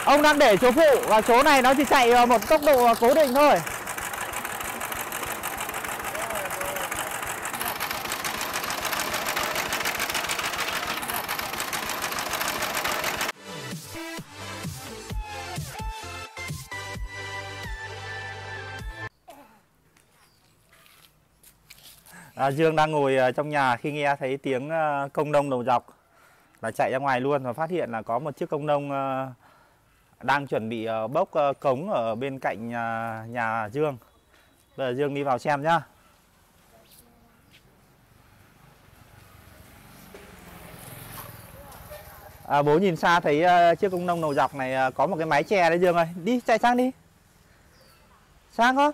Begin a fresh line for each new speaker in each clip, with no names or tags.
Ông đang để số phụ và số này nó chỉ chạy một tốc độ cố định thôi. Dương đang ngồi trong nhà khi nghe thấy tiếng công nông đầu dọc là chạy ra ngoài luôn và phát hiện là có một chiếc công nông đang chuẩn bị bốc cống ở bên cạnh nhà Dương. Bây giờ Dương đi vào xem nhá. Bố nhìn xa thấy chiếc công nông đầu dọc này có một cái mái che đấy Dương ơi. Đi chạy sang đi. Sang không?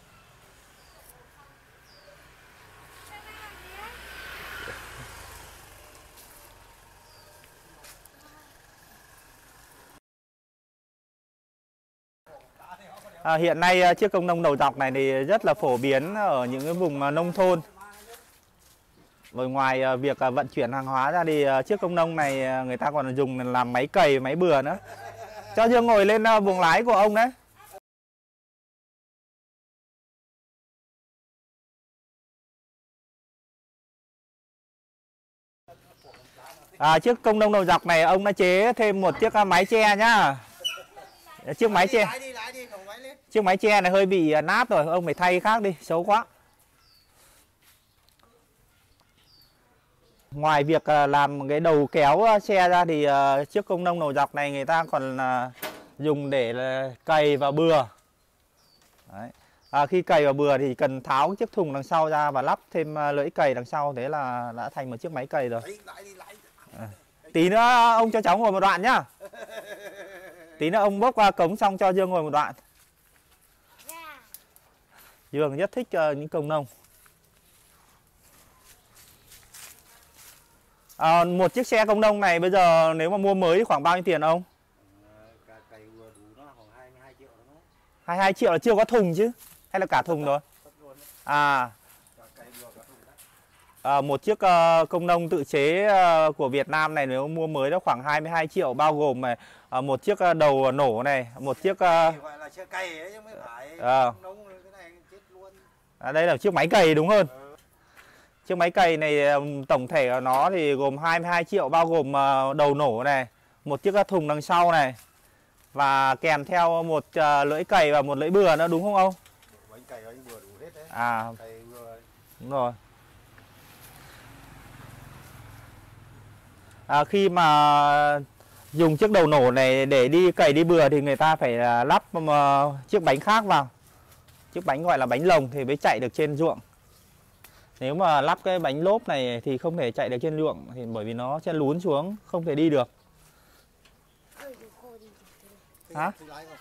Hiện nay chiếc công nông đầu dọc này thì rất là phổ biến ở những cái vùng nông thôn. Rồi ngoài việc vận chuyển hàng hóa ra thì chiếc công nông này người ta còn dùng làm máy cày, máy bừa nữa. Cho Dương ngồi lên buồng lái của ông đấy. Chiếc công nông đầu dọc này ông đã chế thêm một chiếc mái che nhá. Chiếc máy che này hơi bị nát rồi, ông phải thay khác đi, xấu quá. Ngoài việc làm cái đầu kéo xe ra thì chiếc công nông đầu dọc này người ta còn dùng để cày và bừa. Đấy. Khi cày và bừa thì cần tháo chiếc thùng đằng sau ra và lắp thêm lưỡi cày đằng sau, thế là đã thành một chiếc máy cày rồi. Tí nữa ông cho cháu ngồi một đoạn nhá. Tí nữa ông bốc qua cống xong cho Dương ngồi một đoạn. Dương rất thích những công nông. Một chiếc xe công nông này bây giờ nếu mà mua mới thì khoảng bao nhiêu tiền ông? 22 triệu là chưa có thùng chứ? Hay là cả thùng rồi? Một chiếc công nông tự chế của Việt Nam này nếu mua mới nó khoảng 22 triệu, bao gồm một chiếc đầu nổ này, một chiếc gọi là chiếc cày ấy chứ mới phải nông cái này chết luôn. Đây là chiếc máy cày đúng hơn. Chiếc máy cày này tổng thể của nó thì gồm 22 triệu, bao gồm đầu nổ này, một chiếc thùng đằng sau này và kèm theo một lưỡi cày và một lưỡi bừa nữa đúng không ông? Bánh cày bánh bừa đủ hết đấy. Cày bừa. Đúng rồi. Khi mà dùng chiếc đầu nổ này để đi cày đi bừa thì người ta phải lắp chiếc bánh khác vào. Chiếc bánh gọi là bánh lồng thì mới chạy được trên ruộng. Nếu mà lắp cái bánh lốp này thì không thể chạy được trên ruộng, thì bởi vì nó sẽ lún xuống, không thể đi được. Hả?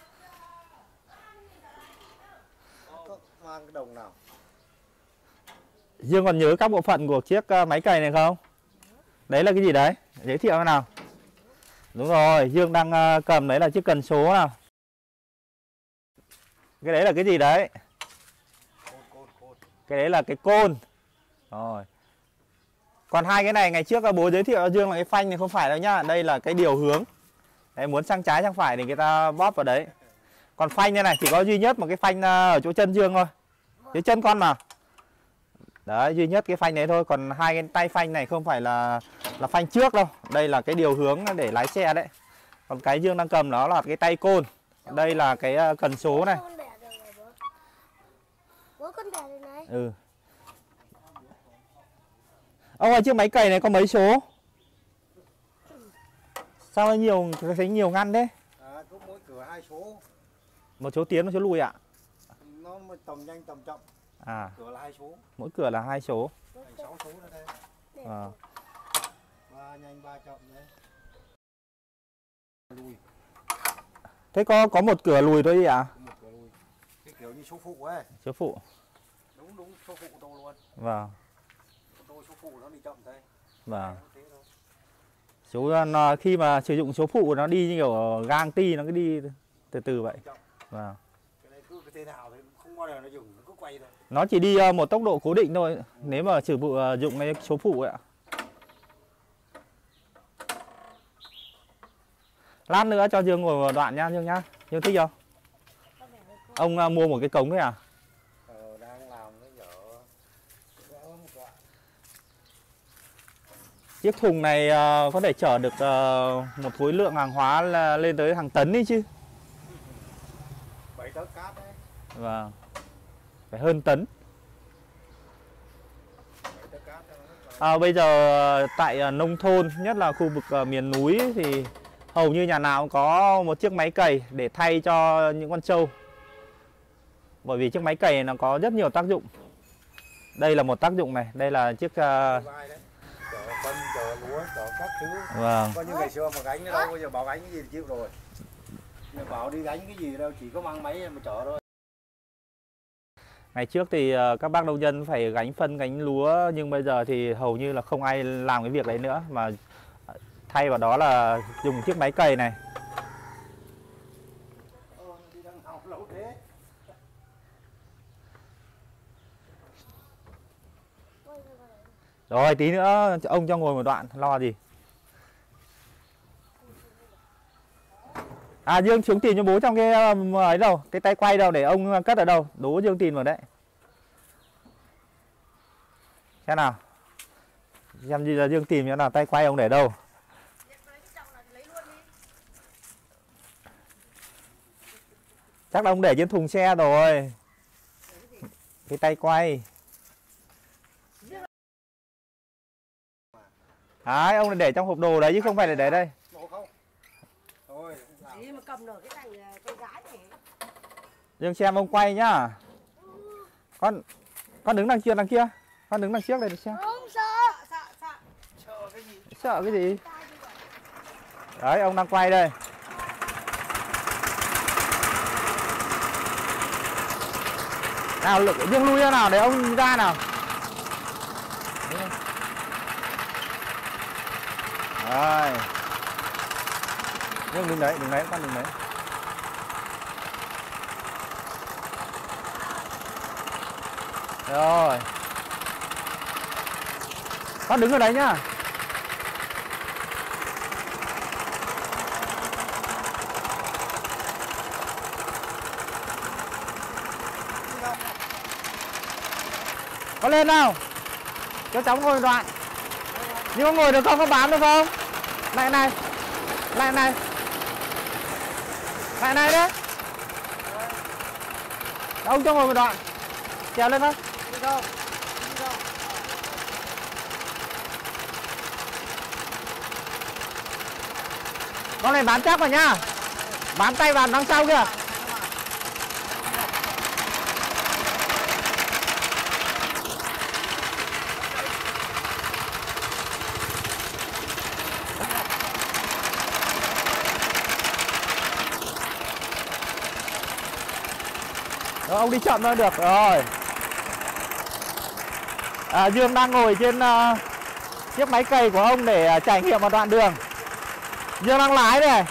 Dương còn nhớ các bộ phận của chiếc máy cày này không? Đấy là cái gì đấy? Giới thiệu nào. Đúng rồi, Dương đang cầm đấy là chiếc cần số nào. Cái đấy là cái gì đấy? Cái đấy là cái côn. Rồi. Còn hai cái này ngày trước bố giới thiệu cho Dương là cái phanh này không phải đâu nhá. Đây là cái điều hướng. Đấy, muốn sang trái sang phải thì người ta bóp vào đấy. Còn phanh này chỉ có duy nhất một cái phanh ở chỗ chân Dương thôi. Cái chân con mà. Đấy, duy nhất cái phanh đấy thôi. Còn hai cái tay phanh này không phải là phanh trước đâu. Đây là cái điều hướng để lái xe đấy. Còn cái Dương đang cầm đó là cái tay côn. Đây là cái cần số này. Ừ. Ông ơi, chiếc máy cày này có mấy số? Sao nó nhiều, thấy nhiều ngăn đấy?
Có mỗi cửa 2 số.
Một số tiến, một số lùi ạ?
Nó tầm nhanh tầm chậm. Cửa là 2 số.
Mỗi cửa là 2 số.
6 số nữa đây. 3 nhanh 3 chậm đấy. Lùi.
Thế có một cửa lùi thôi đi ạ?
Một cửa lùi. Cái kiểu như số phụ ấy.
Số phụ.
Đúng số phụ tô luôn.
Vâng.
Tô số phụ nó đi chậm thế.
Vâng. Khi mà sử dụng số phụ nó đi như kiểu gang ti, nó cứ đi từ từ vậy. Vâng.
Cái này cứ thế nào thì không bao giờ nó dừng, nó cứ quay thôi.
Nó chỉ đi một tốc độ cố định thôi, nếu mà sử dụng cái số phụ ấy ạ. Lát nữa cho Dương ngồi một đoạn nha Dương nhá. Dương thích không? Ông mua một cái cống đấy à?
Đang làm cái vỏ.
Chiếc thùng này có thể chở được một khối lượng hàng hóa là lên tới hàng tấn đi chứ.
7 tấn cát đấy.
Vâng. Phải hơn tấn.
7 tấn cát.
Bây giờ tại nông thôn, nhất là khu vực miền núi thì hầu như nhà nào cũng có một chiếc máy cày để thay cho những con trâu. Bởi vì chiếc máy cày này nó có rất nhiều tác dụng. Đây là một tác dụng này, đây là chiếc
chở phân, chở lúa, chở các thứ.
Vâng.
Có như ngày xưa mà gánh đâu, bây giờ bảo gánh cái gì thì chịu rồi. Nhưng bảo đi gánh cái gì đâu, chỉ có mang máy mà chở thôi.
Ngày trước thì các bác nông dân phải gánh phân, gánh lúa, nhưng bây giờ thì hầu như là không ai làm cái việc đấy nữa, mà thay vào đó là dùng chiếc máy cày này. Rồi tí nữa ông cho ngồi một đoạn, lo gì. Dương xuống tìm cho bố trong cái ấy đâu, cái tay quay đâu để ông cất ở đâu, đố Dương tìm vào đấy. Xem nào. Xem như là Dương tìm cho nào, tay quay ông để đâu. Chắc là ông để trên thùng xe rồi. Cái tay quay. Đấy, ông để trong hộp đồ đấy chứ không phải là để đây. Dương xem ông quay nhá. Con đứng đằng kia, con đứng đằng trước này xem.
Không sợ.
Sợ cái gì? Đấy, ông đang quay đây. Nào, Dương lui ra nào để ông ra nào. Rồi. Dương đứng đấy, con đứng đấy. Rồi. Con đứng ở đấy nhá. Con lên nào. Cho cháu ngồi một đoạn. Nhưng có ngồi được không? Có bám được không? Lại này. Lại này. Lại này đấy. Ông cho ngồi một đoạn. Trèo lên thôi. Con này bám chắc vào nhá. Bám tay vào đằng sau kìa. Rồi, ông đi chậm thôi được rồi. Dương đang ngồi trên chiếc máy cày của ông để trải nghiệm một đoạn đường. Dương đang lái này.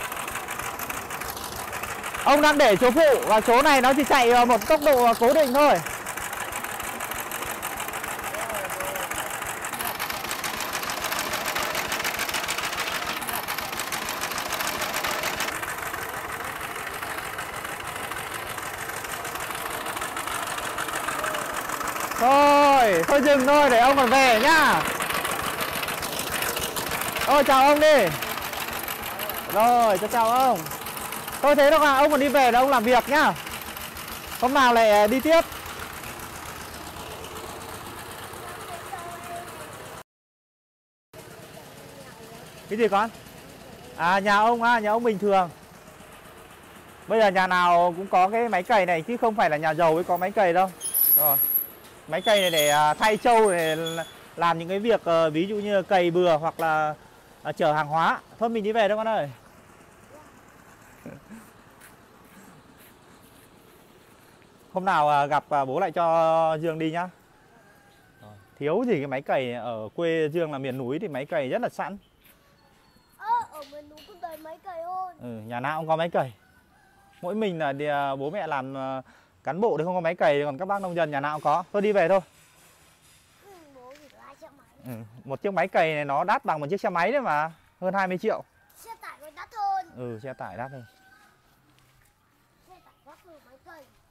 Ông đang để số phụ và số này nó chỉ chạy một tốc độ cố định thôi. Thôi dừng thôi để ông còn về nhá. Thôi chào ông đi. Rồi chào ông. Tôi thấy đâu ông còn đi về là ông làm việc nhá. Hôm nào lại đi tiếp. Cái gì con? Nhà ông bình thường. Bây giờ nhà nào cũng có cái máy cày này chứ không phải là nhà giàu mới có máy cày đâu. Rồi. Máy cày này để thay trâu, để làm những cái việc ví dụ như cày bừa hoặc là chở hàng hóa. Thôi mình đi về thôi con ơi. Hôm nào gặp bố lại cho Dương đi nhá. Thiếu gì cái máy cày, ở quê Dương là miền núi thì máy cày rất là sẵn.
Ở miền núi cũng đầy máy cày thôi.
Nhà nào cũng có máy cày. Mỗi mình là bố mẹ làm cán bộ thì không có máy cày, còn các bác nông dân nhà nào cũng có. Thôi đi về thôi.
Bố thì lái xe máy.
Một chiếc máy cày này nó đắt bằng một chiếc xe máy đấy mà, hơn 20 triệu.
Xe tải đắt hơn.
Ừ, xe tải đắt hơn.
Xe tải đắt hơn mấy cây.